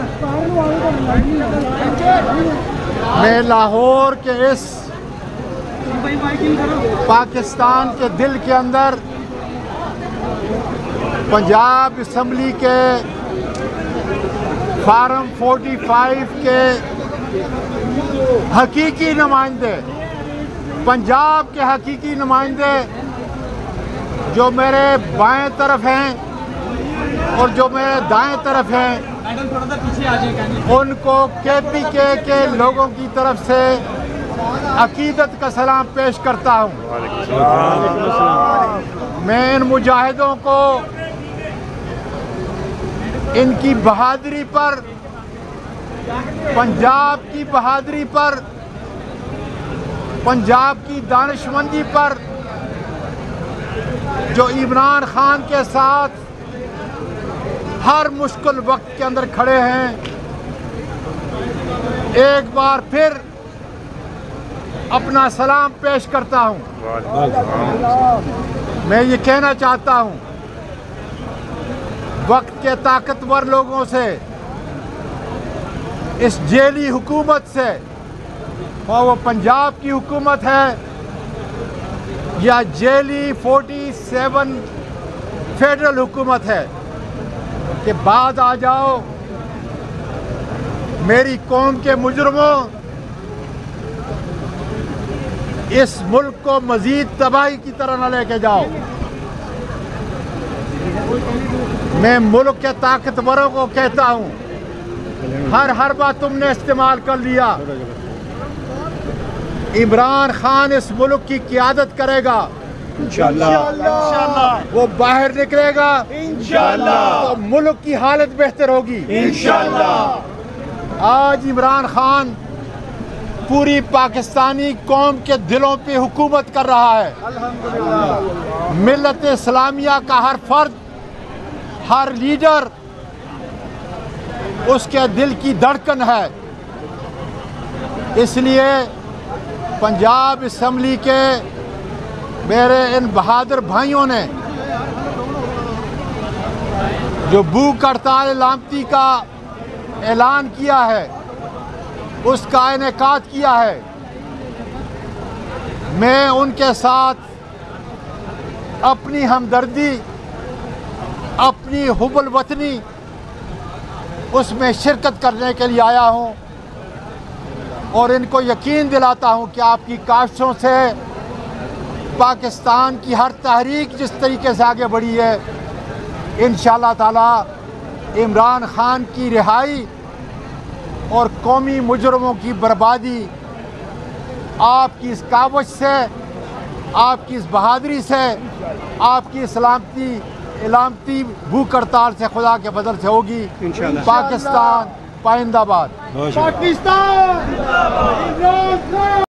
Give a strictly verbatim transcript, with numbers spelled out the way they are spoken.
मैं लाहौर के इस पाकिस्तान के दिल के अंदर पंजाब असम्बली के फार्म पैंतालीस के हकीकी नुमाइंदे, पंजाब के हकीकी नुमाइंदे जो मेरे बाएं तरफ हैं और जो मेरे दाएं तरफ हैं, उनको के पी के के लोगों की तरफ से अकीदत का सलाम पेश करता हूँ। मैं इन मुजाहिदों को इनकी बहादुरी पर, पंजाब की बहादुरी पर, पंजाब की दानिशमंदी पर, जो इमरान खान के साथ हर मुश्किल वक्त के अंदर खड़े हैं, एक बार फिर अपना सलाम पेश करता हूं। मैं ये कहना चाहता हूं वक्त के ताकतवर लोगों से, इस जेली हुकूमत से, और वो पंजाब की हुकूमत है या जेली सैंतालीस फेडरल हुकूमत है, कि बाद आ जाओ, मेरी कौम के मुजरमों, इस मुल्क को मजीद तबाही की तरह न लेके जाओ। मैं मुल्क के ताकतवरों को कहता हूं, हर हर बात तुमने इस्तेमाल कर लिया। इमरान खान इस मुल्क की क़ियादत करेगा इंशाअल्लाह, वो बाहर निकलेगा इंशाअल्लाह, तो मुल्क की हालत बेहतर होगी इंशाअल्लाह। आज इमरान खान पूरी पाकिस्तानी कौम के दिलों पे हुकूमत कर रहा है। अल्हम्दुलिल्लाह। मिल्लत इस्लामिया का हर फर्द, हर लीडर उसके दिल की धड़कन है। इसलिए पंजाब असम्बली के मेरे इन बहादुर भाइयों ने जो भूख हड़ताल सलामती का ऐलान किया है, उसका इनेकाद किया है, मैं उनके साथ अपनी हमदर्दी, अपनी हुब्बुल वतनी उसमें शिरकत करने के लिए आया हूं, और इनको यकीन दिलाता हूं कि आपकी काविशों से पाकिस्तान की हर तहरीक जिस तरीके से आगे बढ़ी है, इंशाअल्लाह ताला इमरान खान की रिहाई और कौमी मुजरमों की बर्बादी आपकी इस काविश से, आपकी इस बहादुरी से, आपकी सलामती इलामती भूख हड़ताल से, खुदा के फजल से होगी। पाकिस्तान पाइंदाबाद। पाकिस्तान।